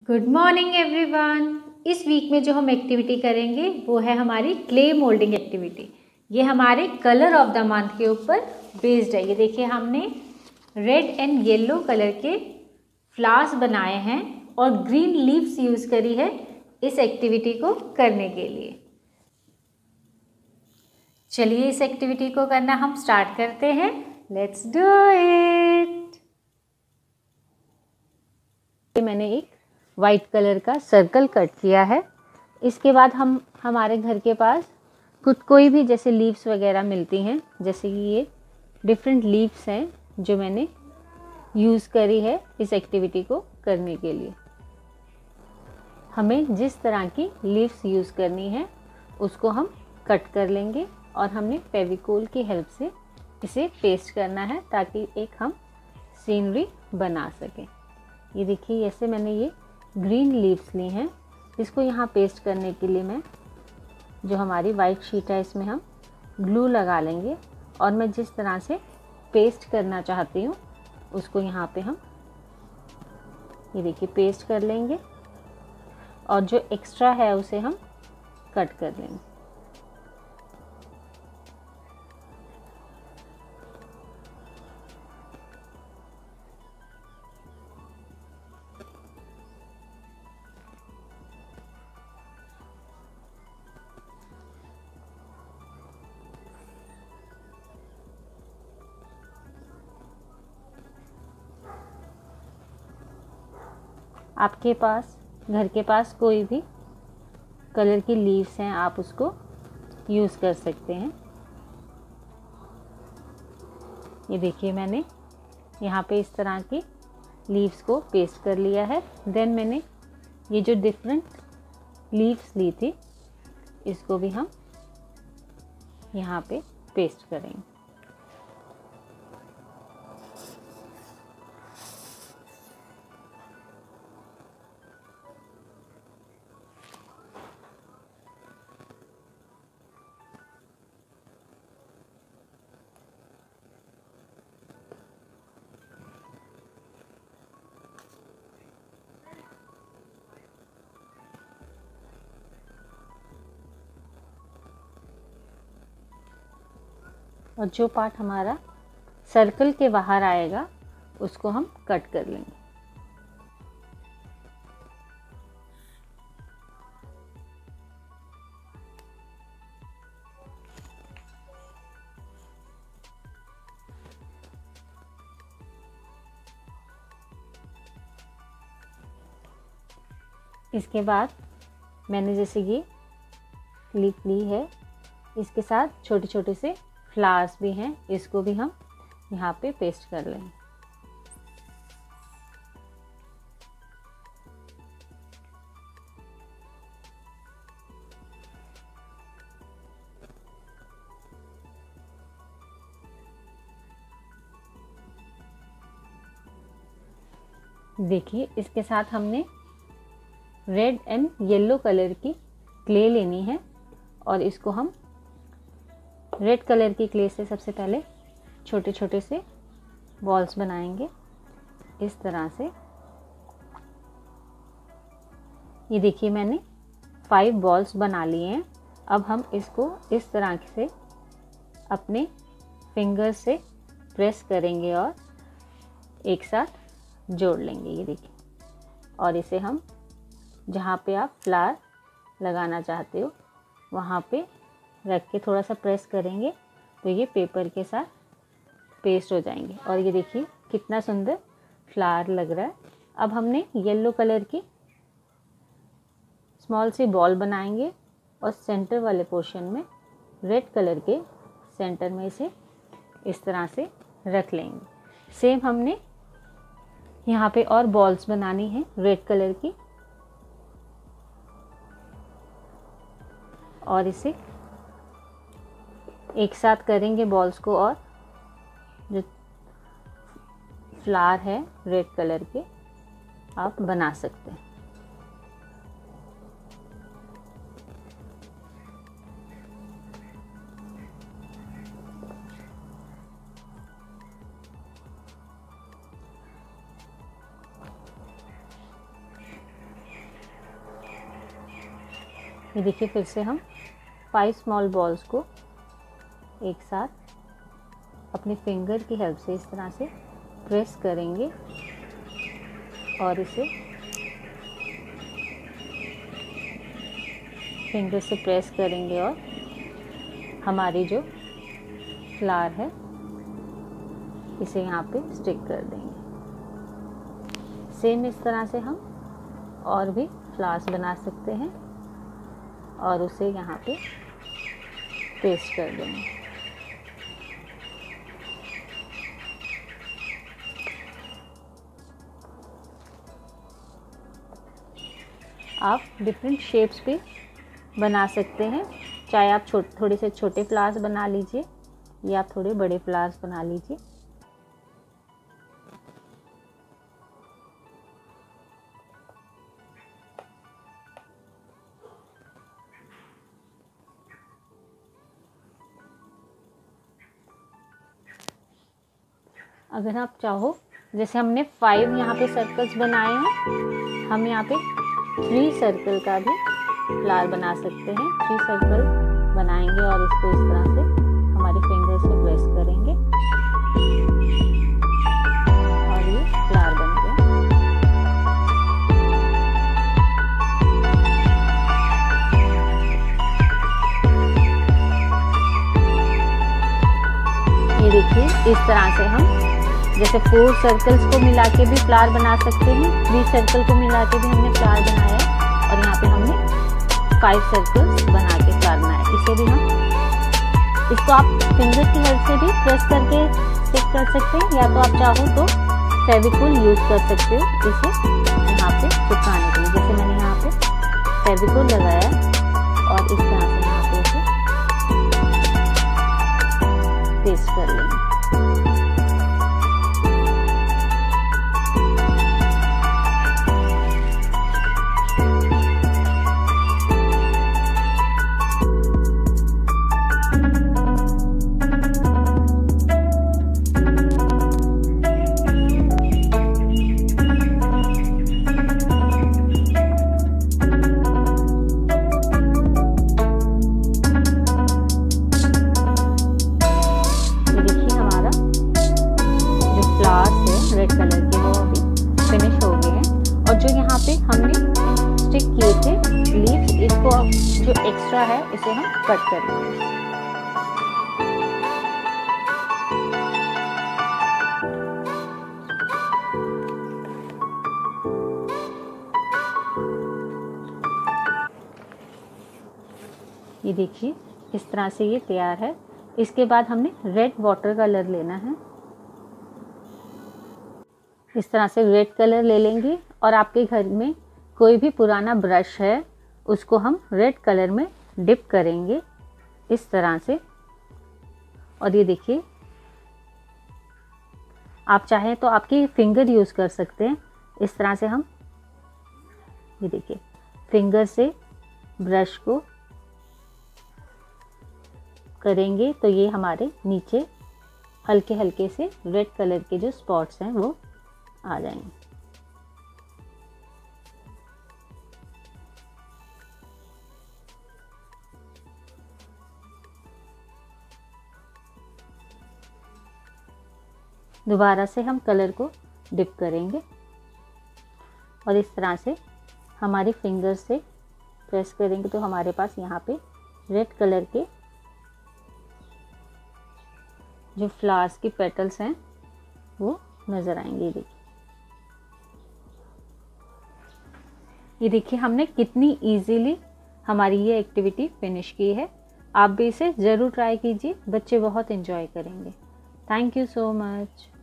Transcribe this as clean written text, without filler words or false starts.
Good morning everyone. इस week में जो हम एक्टिविटी करेंगे वो है हमारी क्ले मोल्डिंग एक्टिविटी। ये हमारे कलर ऑफ द मंथ के ऊपर बेस्ड है। ये देखिए हमने रेड एंड येलो कलर के फ्लावर्स बनाए हैं और ग्रीन लीव्स यूज़ करी है इस एक्टिविटी को करने के लिए। चलिए इस एक्टिविटी को करना हम स्टार्ट करते हैं। Let's do it. मैंने एक वाइट कलर का सर्कल कट किया है। इसके बाद हम हमारे घर के पास कोई भी जैसे लीव्स वगैरह मिलती हैं, जैसे कि ये डिफरेंट लीव्स हैं जो मैंने यूज़ करी है इस एक्टिविटी को करने के लिए। हमें जिस तरह की लीव्स यूज़ करनी है उसको हम कट कर लेंगे और हमने फेविकोल की हेल्प से इसे पेस्ट करना है ताकि एक हम सीनरी बना सकें। ये देखिए ऐसे मैंने ये ग्रीन लीव्स ली हैं। इसको यहाँ पेस्ट करने के लिए मैं जो हमारी वाइट शीट है इसमें हम ग्लू लगा लेंगे और मैं जिस तरह से पेस्ट करना चाहती हूँ उसको यहाँ पे हम ये देखिए पेस्ट कर लेंगे और जो एक्स्ट्रा है उसे हम कट कर लेंगे। आपके पास घर के पास कोई भी कलर की लीव्स हैं आप उसको यूज़ कर सकते हैं। ये देखिए मैंने यहाँ पे इस तरह की लीव्स को पेस्ट कर लिया है। देन मैंने ये जो डिफरेंट लीव्स ली थी इसको भी हम यहाँ पे पेस्ट करेंगे। और जो पार्ट हमारा सर्कल के बाहर आएगा उसको हम कट कर लेंगे। इसके बाद मैंने जैसे ये क्लिप ली है, इसके साथ छोटे छोटे से फ्लावर्स भी हैं, इसको भी हम यहाँ पे पेस्ट कर लेंगे। देखिए इसके साथ हमने रेड एंड येलो कलर की क्ले लेनी है और इसको हम रेड कलर की क्ले से सबसे पहले छोटे छोटे से बॉल्स बनाएंगे इस तरह से। ये देखिए मैंने 5 बॉल्स बना लिए हैं। अब हम इसको इस तरह से अपने फिंगर से प्रेस करेंगे और एक साथ जोड़ लेंगे। ये देखिए, और इसे हम जहाँ पे आप फ्लावर लगाना चाहते हो वहाँ पे रख के थोड़ा सा प्रेस करेंगे तो ये पेपर के साथ पेस्ट हो जाएंगे। और ये देखिए कितना सुंदर फ्लावर लग रहा है। अब हमने येलो कलर की स्मॉल सी बॉल बनाएंगे और सेंटर वाले पोर्शन में रेड कलर के सेंटर में इसे इस तरह से रख लेंगे। सेम हमने यहाँ पे और बॉल्स बनानी है रेड कलर की और इसे एक साथ करेंगे बॉल्स को और जो फ्लावर है रेड कलर के आप बना सकते हैं। ये देखिए फिर से हम 5 स्मॉल बॉल्स को एक साथ अपने फिंगर की हेल्प से इस तरह से प्रेस करेंगे और इसे फिंगर से प्रेस करेंगे और हमारी जो फ्लावर है इसे यहाँ पे स्टिक कर देंगे। सेम इस तरह से हम और भी फ्लावर्स बना सकते हैं और उसे यहाँ पे पेस्ट कर देंगे। आप डिफरेंट शेप्स भी बना सकते हैं, चाहे आप थोड़े से छोटे फ्लावर्स बना लीजिए या आप थोड़े बड़े फ्लावर्स बना लीजिए। अगर आप चाहो, जैसे हमने 5 यहाँ पे सर्कल्स बनाए हैं, हम यहाँ पे 3 सर्कल का भी फ्लावर बना सकते हैं। 3 सर्कल बनाएंगे और इसको इस तरह से हमारे फिंगर से प्रेस करेंगे और ये फ्लावर बन गया। ये देखिए इस तरह से हम जैसे 4 सर्कल्स को मिला के भी फ्लावर बना सकते हैं, 3 सर्कल को मिला के भी हमने फ्लावर बनाया और यहाँ पे हमने 5 सर्कल्स बना के फ्लावर बनाया। इसे भी हम, इसको आप फिंगर की हेल्प से भी प्रेस करके स्टिक कर सकते हैं या तो आप चाहो तो फेविकोल यूज कर सकते हो इसे यहाँ पे चिपकाने के लिए। जैसे मैंने यहाँ पे फेविकोल लगाया और इस तरह से यहाँ पे इसे पेस्ट कर लेंगे। रेड कलर के वो अभी फिनिश हो गए हैं और जो यहाँ पे हमने स्टिक किए थे लीव्स, इसको जो एक्स्ट्रा है इसे हम कट कर लेंगे। ये देखिए इस तरह से ये तैयार है। इसके बाद हमने रेड वाटर कलर लेना है। इस तरह से रेड कलर ले लेंगे और आपके घर में कोई भी पुराना ब्रश है उसको हम रेड कलर में डिप करेंगे इस तरह से। और ये देखिए आप चाहें तो आपकी फिंगर यूज़ कर सकते हैं। इस तरह से हम ये देखिए फिंगर से ब्रश को करेंगे तो ये हमारे नीचे हल्के हल्के से रेड कलर के जो स्पॉट्स हैं वो आ जाएंगे। दोबारा से हम कलर को डिप करेंगे और इस तरह से हमारी फिंगर से प्रेस करेंगे तो हमारे पास यहाँ पे रेड कलर के जो फ्लावर्स की पेटल्स हैं वो नज़र आएंगे। ये देखिए हमने कितनी इजीली हमारी ये एक्टिविटी फिनिश की है। आप भी इसे ज़रूर ट्राई कीजिए, बच्चे बहुत एंजॉय करेंगे। Thank you so much.